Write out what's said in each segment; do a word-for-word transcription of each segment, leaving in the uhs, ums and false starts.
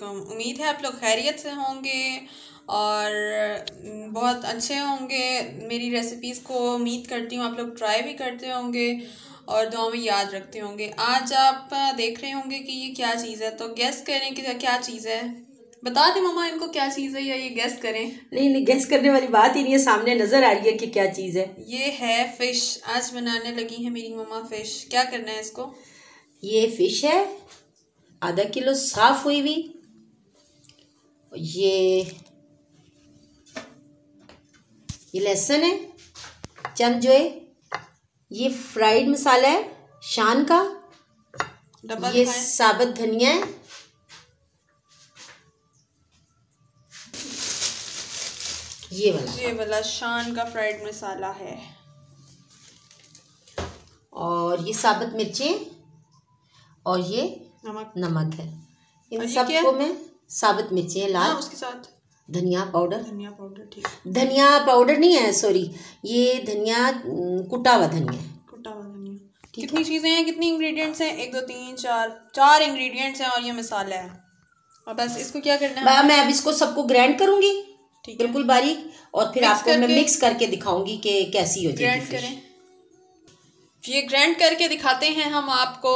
वालेकुम। उम्मीद है आप लोग खैरियत से होंगे और बहुत अच्छे होंगे। मेरी रेसिपीज़ को उम्मीद करती हूँ आप लोग ट्राई भी करते होंगे और दुआ में याद रखते होंगे। आज आप देख रहे होंगे कि ये क्या चीज़ है, तो गेस करें कि क्या चीज़ है। बता दें मम्मा इनको क्या चीज़ है या ये गेस करें? नहीं नहीं, गेस करने वाली बात ही नहीं है, सामने नजर आ रही है कि क्या चीज़ है। ये है फिश। आज बनाने लगी है मेरी मम्मा फिश। क्या करना है इसको? ये फिश है आधा किलो साफ हुई हुई। ये ये लहसुन है चंद जो है। ये फ्राइड मसाला है शान का। डब्बा ये दिखाएं। साबुत धनिया है। ये वाला ये वाला शान का फ्राइड मसाला है। और ये साबुत मिर्चें और ये नमक नमक है। इन और ये क्या सबको है? मैं साबुत मिर्चें लाल। हाँ, उसके साथ धनिया पाउडर। धनिया पाउडर। ठीक। धनिया पाउडर नहीं है, सॉरी, ये धनिया कुटा हुआ धनिया है। कुटा हुआ धनिया। कितनी चीज़ें हैं, कितनी इंग्रेडिएंट्स हैं? एक दो तीन चार चार इंग्रेडिएंट्स हैं और ये मसाला है। और बस इसको क्या करना है? बा, मैं अब इसको सबको ग्राइंड करूंगी ठीक है, बिल्कुल बारीक, और फिर मिक्स आपको मैं करके मिक्स करके दिखाऊंगी कि कैसी हो जाएगी ग्राइंड फिश। करें। ये ग्राइंड करके दिखाते हैं हम आपको।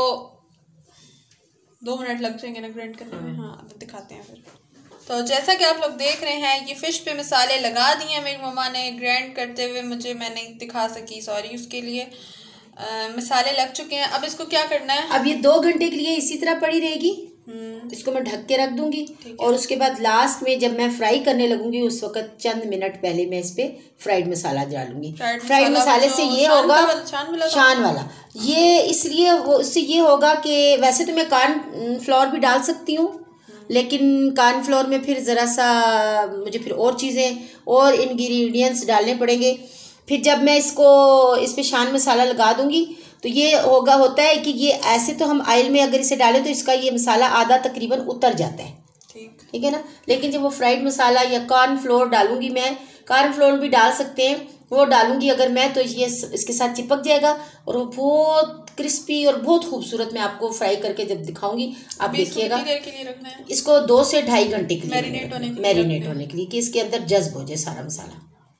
दो मिनट लग जाएंगे ना ग्राइंड करने में। हाँ, अब दिखाते हैं फिर। तो जैसा कि आप लोग देख रहे हैं, ये फ़िश पे मसाले लगा दिए हैं मेरी मम्मा ने ग्राइंड करते हुए। मुझे मैं नहीं दिखा सकी, सॉरी उसके लिए। आ, मसाले लग चुके हैं। अब इसको क्या करना है? अब ये दो घंटे के लिए इसी तरह पड़ी रहेगी। हम्म इसको मैं ढक के रख दूंगी और उसके बाद लास्ट में जब मैं फ्राई करने लगूंगी उस वक्त चंद मिनट पहले मैं इस पे फ्राइड मसाला डालूंगी। फ्राइड मसाले से ये होगा शान वाला, शान वाला। ये इसलिए वो इससे ये होगा कि वैसे तो मैं कॉर्न फ्लोर भी डाल सकती हूँ, लेकिन कॉर्न फ्लोर में फिर ज़रा सा मुझे फिर और चीज़ें और इंग्रेडिएंट्स डालने पड़ेंगे। फिर जब मैं इसको इस पे शान मसाला लगा दूंगी तो ये होगा होता है कि ये ऐसे तो हम ऑयल में अगर इसे डालें तो इसका ये मसाला आधा तकरीबन उतर जाता है। ठीक ठीक है ना। लेकिन जब वो फ्राइड मसाला या कॉर्न फ्लोर डालूंगी, मैं कॉर्न फ्लोर भी डाल सकते हैं, वो डालूंगी अगर मैं, तो ये इसके साथ चिपक जाएगा और वो बहुत क्रिस्पी और बहुत खूबसूरत मैं आपको फ्राई करके जब दिखाऊंगी आप देखिएगा। देर के लिए रखना है इसको दो से ढाई घंटे के लिए मैरिनेट होने के लिए मैरिनेट होने के लिए कि इसके अंदर जज्ब हो जाए सारा मसाला।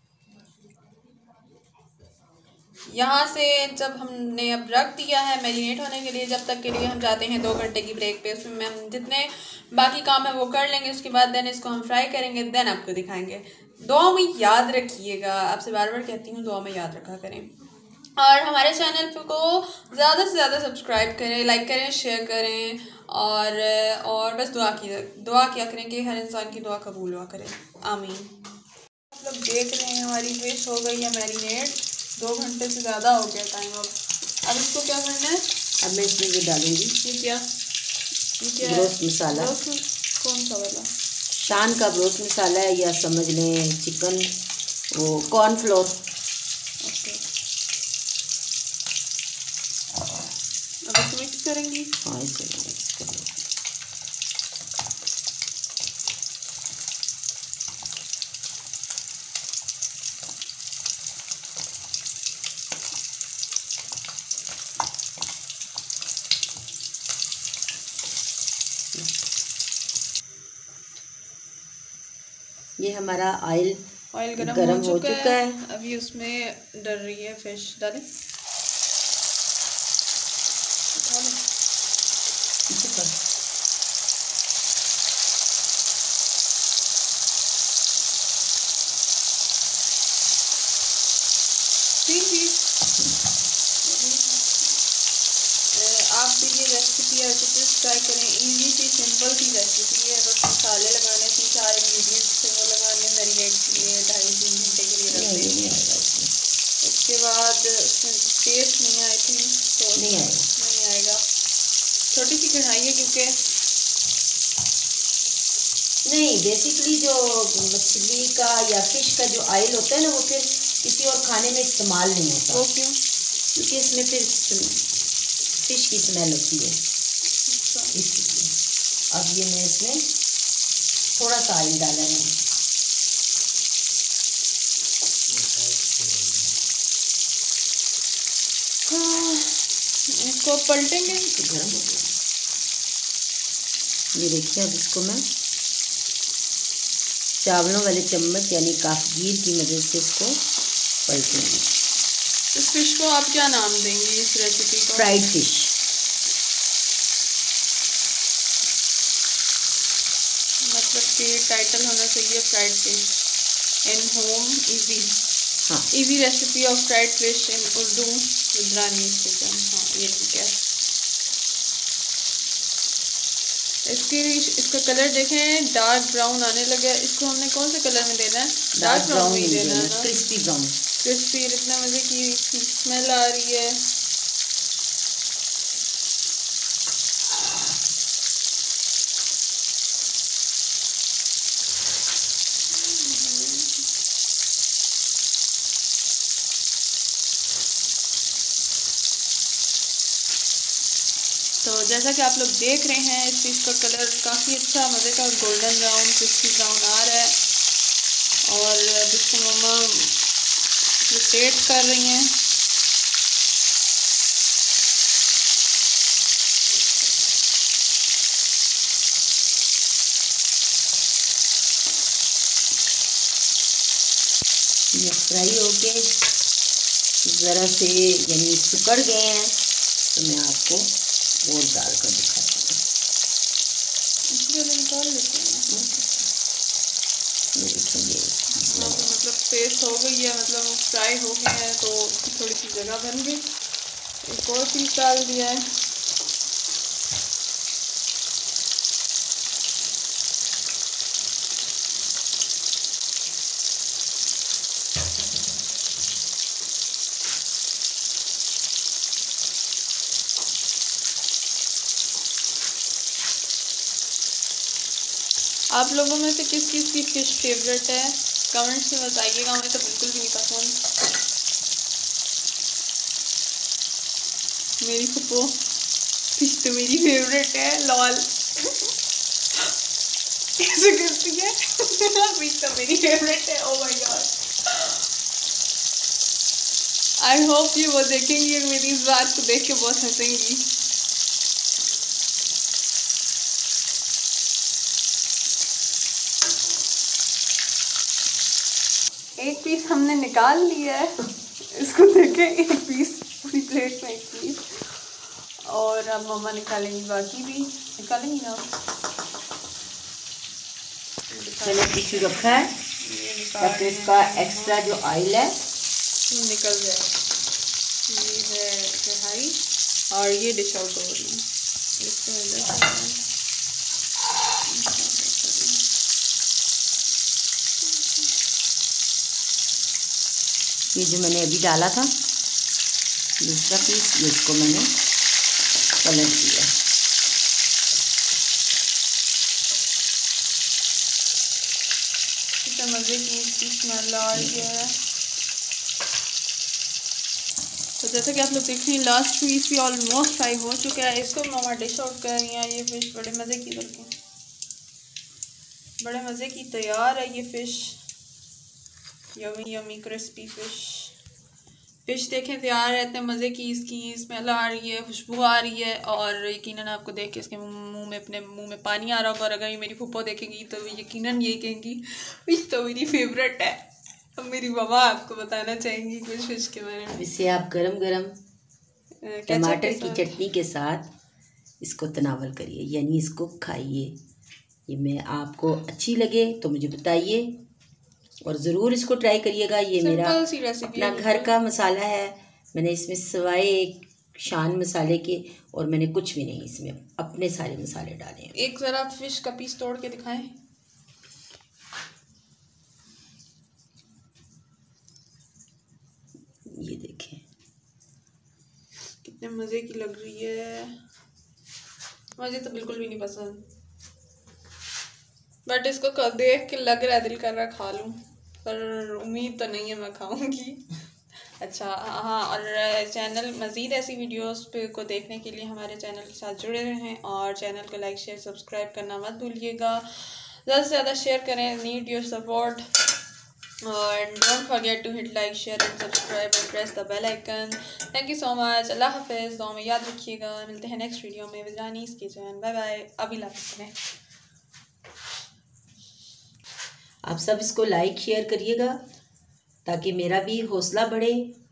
यहाँ से जब हमने अब रख दिया है मैरिनेट होने के लिए, जब तक के लिए हम जाते हैं दो घंटे की ब्रेक पे। उसमें हम जितने बाकी काम है वो कर लेंगे, उसके बाद देन इसको हम फ्राई करेंगे, देन आपको दिखाएंगे। दुआ में याद रखिएगा, आपसे बार बार कहती हूँ दुआ में याद रखा करें और हमारे चैनल को ज़्यादा से ज़्यादा सब्सक्राइब करें, लाइक करें, शेयर करें और और बस दुआ की दुआ क्या करें कि हर इंसान की दुआ कबूल हुआ करें। आमीन। आप लोग देख रहे हैं हमारी फिश हो गई है मैरिनेट। दो घंटे से ज़्यादा हो गया टाइम। अब अब इसको क्या करना है? अब मैं इसमें ये डालूंगी। ये क्या ये क्या ब्रोस्ट मसाला। कौन सा वाला? शान का ब्रोस्ट मसाला है, या समझ लें चिकन वो कॉर्नफ्लोर। ओके, अब इसको मिक्स करेंगी। हाँ, इसे मिक्स कर लो। ये हमारा ऑयल ऑयल गरम, गरम हो चुका, हो चुका है, है। अभी उसमें डल रही है फिश। डालें ठीक ठीक। आप भी ये रेसिपी रेसिपीज ट्राई करें। इजी सी सिंपल सी रेसिपी है। बस मसाले लगाने, तीन चार इंग्रेडिएंट्स थे वो लगाने, मैरिनेट के लिए ढाई तीन घंटे के लिए रख दें। उसके बाद उसमें टेस्ट नहीं आई थी तो नहीं आएगा नहीं आएगा। छोटी सी कढ़ाई है क्योंकि नहीं, बेसिकली जो मछली का या फिश का जो ऑयल होता है ना वो फिर किसी और खाने में इस्तेमाल नहीं होता। वो क्यों? क्योंकि इसमें फिर फिश की स्मेल होती है इसलिए। अब ये मैं इसमें थोड़ा सा ऑयल डाला है। हाँ, इसको पलटेंगे। गर्म हो गया। ये देखिए अब इसको मैं चावलों वाले चम्मच यानी काफगीर की मदद से इसको पलटूंगी। इस फिश को आप क्या नाम देंगी इस रेसिपी को? Fried fish. मतलब कि टाइटल होना चाहिए fried fish in home easy. हाँ, easy recipe of fried fish in Urdu with Rani's kitchen. हाँ ये ठीक है। इसकी इसका कलर देखें डार्क ब्राउन आने लगा है। इसको हमने कौन से कलर में देना है? डार्क ब्राउन में देना है ना, क्रिस्पी ब्राउन। क्रिस्पी। इतना मज़े की स्मेल आ रही है। तो जैसा कि आप लोग देख रहे हैं इस फिश का कलर काफ़ी अच्छा मज़े का गोल्डन ब्राउन क्रिस्पी ब्राउन आ रहा है। और अब इसको मम्मा रोटेट कर रही हैं। ये फ्राई होके ज़रा से यानी सिकुड़ गए हैं तो मैं आपको और डाल कर दिखाती हूँ। निकाल लेते हैं। देखिए हाँ तो मतलब पेस्ट हो गई है, मतलब फ्राई हो गए हैं तो थोड़ी सी जगह बन गई। एक और पीस डाल दिया है। आप लोगों में से किस किस की फ़िश फेवरेट है कमेंट्स में बताइएगा। मुझे तो बिल्कुल भी नहीं पसंद। मेरी फुप्पो फ़िश तो मेरी फेवरेट है। लॉल कैसे करती है? फ़िश तो मेरी फेवरेट है। Oh my God. I hope ये वो देखेंगी और मेरी इस बात को देख के बहुत हंसेंगी। एक पीस हमने निकाल लिया है। इसको देखें, एक पीस पूरी प्लेट में एक पीस। और अब मम्मा निकालेंगी बाकी भी। निकालेंगी ना? मैंने टिश्यू रखा है ताकि इसका एक्स्ट्रा जो ऑयल है निकल जाए। ये है कढ़ाई और ये डिश आउट हो रही है। इसको ये जो मैंने अभी डाला था दूसरा पीस, ये इसको मैंने पलट दिया। कितना मज़े की इसकी स्मेल आ रही है। तो जैसा कि आप लोग देख रहे हैं लास्ट पीस भी ऑलमोस्ट फ्राई हो चुका है। इसको मामा डिश आउट कर रही हैं। ये फ़िश बड़े मज़े की लगी, बड़े मज़े की तैयार है ये fish. Yummy yummy crispy fish. Fish देखें तैयार है। इतने मज़े की इसकी स्मेल आ रही है, खुशबू आ रही है। और यकीनन आपको देख के इसके मुंह में अपने मुंह में पानी आ रहा होगा। और अगर ये मेरी फुप्पो देखेंगी तो यकीनन यही कहेंगी फ़िश तो मेरी फेवरेट है। अब मेरी मामा आपको बताना चाहेंगी कुछ फ़िश के बारे में। इसे आप गरम गरम टमाटर की चटनी के साथ इसको तनावल करिए, यानी इसको खाइए। ये मैं आपको अच्छी लगे तो मुझे बताइए और ज़रूर इसको ट्राई करिएगा। ये मेरा अपना घर का मसाला है। मैंने इसमें सिवाय एक शान मसाले के और मैंने कुछ भी नहीं, इसमें अपने सारे मसाले डाले हैं। एक ज़रा फ़िश का पीस तोड़ के दिखाएं। ये देखें कितने मज़े की लग रही है। मुझे तो बिल्कुल भी नहीं पसंद, बट इसको देख के लग रहा है, दिल कर रहा खा लूँ, पर उम्मीद तो नहीं है मैं खाऊंगी। अच्छा हाँ, और चैनल मज़ीद ऐसी वीडियोस पे को देखने के लिए हमारे चैनल के साथ जुड़े रहें और चैनल को लाइक शेयर सब्सक्राइब करना मत भूलिएगा। ज़्यादा से ज़्यादा शेयर करें। Need your support. और don't forget to hit like share and subscribe and press the bell icon. Thank you so much. अल्लाह हाफिज़। दुआ में याद रखिएगा। मिलते हैं नेक्स्ट वीडियो में with Rani's kitchen. Bye bye. अभी लाफिज़ में आप सब इसको लाइक शेयर करिएगा ताकि मेरा भी हौसला बढ़े